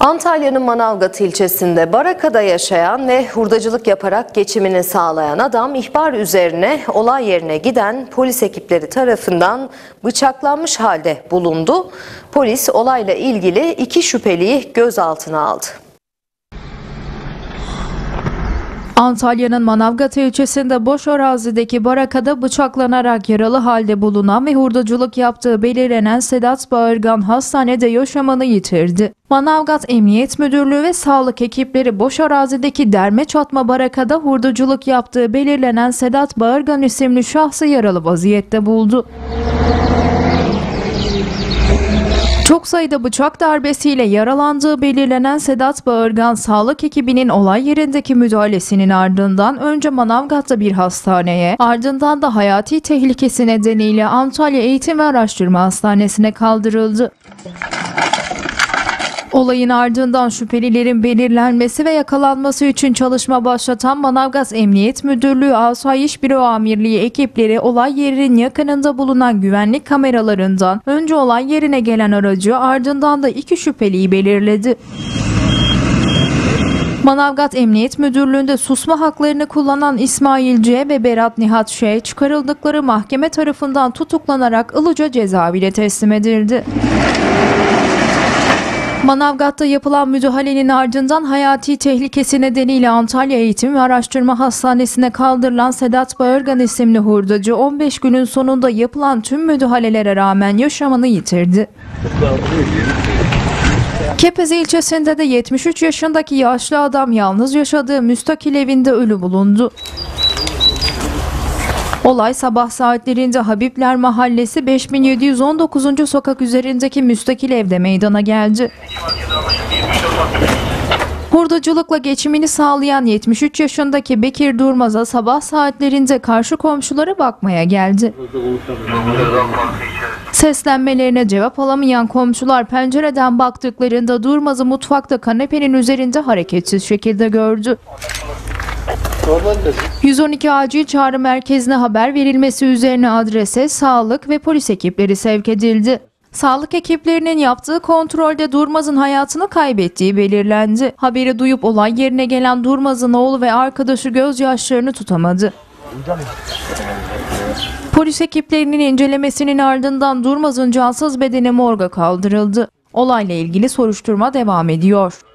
Antalya'nın Manavgat ilçesinde Baraka'da yaşayan ve hurdacılık yaparak geçimini sağlayan adam ihbar üzerine olay yerine giden polis ekipleri tarafından bıçaklanmış halde bulundu. Polis olayla ilgili 2 şüpheliyi gözaltına aldı. Antalya'nın Manavgat ilçesinde boş arazideki barakada bıçaklanarak yaralı halde bulunan ve hurdacılık yaptığı belirlenen Sedat Bağırgan hastanede yaşamını yitirdi. Manavgat Emniyet Müdürlüğü ve sağlık ekipleri boş arazideki derme çatma barakada hurdacılık yaptığı belirlenen Sedat Bağırgan isimli şahsı yaralı vaziyette buldu. Çok sayıda bıçak darbesiyle yaralandığı belirlenen Sedat Bağırgan, sağlık ekibinin olay yerindeki müdahalesinin ardından önce Manavgat'ta bir hastaneye, ardından da hayati tehlikesi nedeniyle Antalya Eğitim ve Araştırma Hastanesi'ne kaldırıldı. Olayın ardından şüphelilerin belirlenmesi ve yakalanması için çalışma başlatan Manavgat Emniyet Müdürlüğü Asayiş Büro Amirliği ekipleri olay yerinin yakınında bulunan güvenlik kameralarından önce olay yerine gelen aracı, ardından da 2 şüpheliyi belirledi. Manavgat Emniyet Müdürlüğü'nde susma haklarını kullanan İsmail C. ve Berat Nihat Ş. çıkarıldıkları mahkeme tarafından tutuklanarak Ilıca cezaevine teslim edildi. Manavgat'ta yapılan müdahalenin ardından hayati tehlikesi nedeniyle Antalya Eğitim ve Araştırma Hastanesi'ne kaldırılan Sedat Bağırgan isimli hurdacı 15 günün sonunda yapılan tüm müdahalelere rağmen yaşamını yitirdi. Kepez ilçesinde de 73 yaşındaki yaşlı adam yalnız yaşadığı müstakil evinde ölü bulundu. Olay sabah saatlerinde Habibler Mahallesi 5719. sokak üzerindeki müstakil evde meydana geldi. Hurdacılıkla geçimini sağlayan 73 yaşındaki Bekir Durmaz'a sabah saatlerinde karşı komşuları bakmaya geldi. Seslenmelerine cevap alamayan komşular pencereden baktıklarında Durmaz'ı mutfakta kanepenin üzerinde hareketsiz şekilde gördü. 112 acil çağrı merkezine haber verilmesi üzerine adrese sağlık ve polis ekipleri sevk edildi. Sağlık ekiplerinin yaptığı kontrolde Durmaz'ın hayatını kaybettiği belirlendi. Haberi duyup olay yerine gelen Durmaz'ın oğlu ve arkadaşı gözyaşlarını tutamadı. Polis ekiplerinin incelemesinin ardından Durmaz'ın cansız bedeni morga kaldırıldı. Olayla ilgili soruşturma devam ediyor.